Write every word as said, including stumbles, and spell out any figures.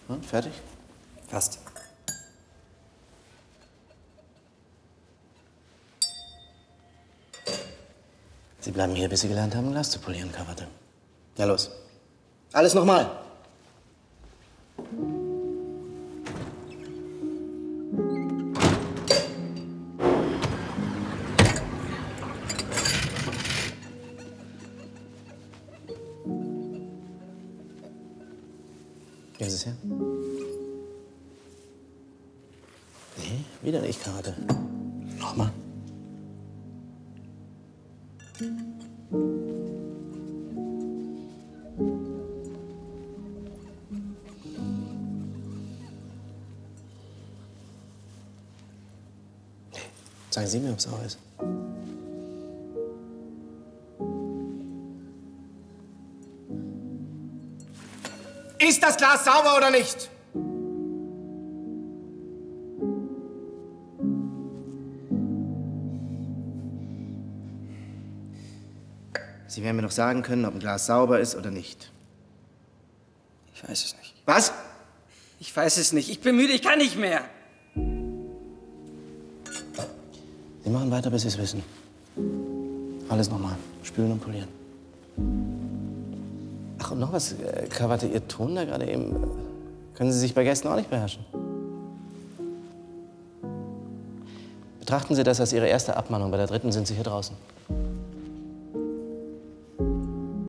Und, fertig? Fast. Sie bleiben hier, bis Sie gelernt haben, Glas zu polieren, Krawatte. Na los. Alles nochmal. Geben Sie es her. Nee, wieder nicht, Krawatte. Nochmal. Sagen Sie mir, ob es sauer ist. Ist das Glas sauber oder nicht? Sie werden mir doch sagen können, ob ein Glas sauber ist oder nicht. Ich weiß es nicht. Was? Ich weiß es nicht. Ich bin müde, ich kann nicht mehr. Sie machen weiter, bis Sie es wissen. Alles nochmal. Spülen und polieren. Ach, und noch was, äh, Krawatte, Ihr Ton da gerade eben. Äh, können Sie sich bei Gästen auch nicht beherrschen? Betrachten Sie das als Ihre erste Abmahnung. Bei der dritten sind Sie hier draußen.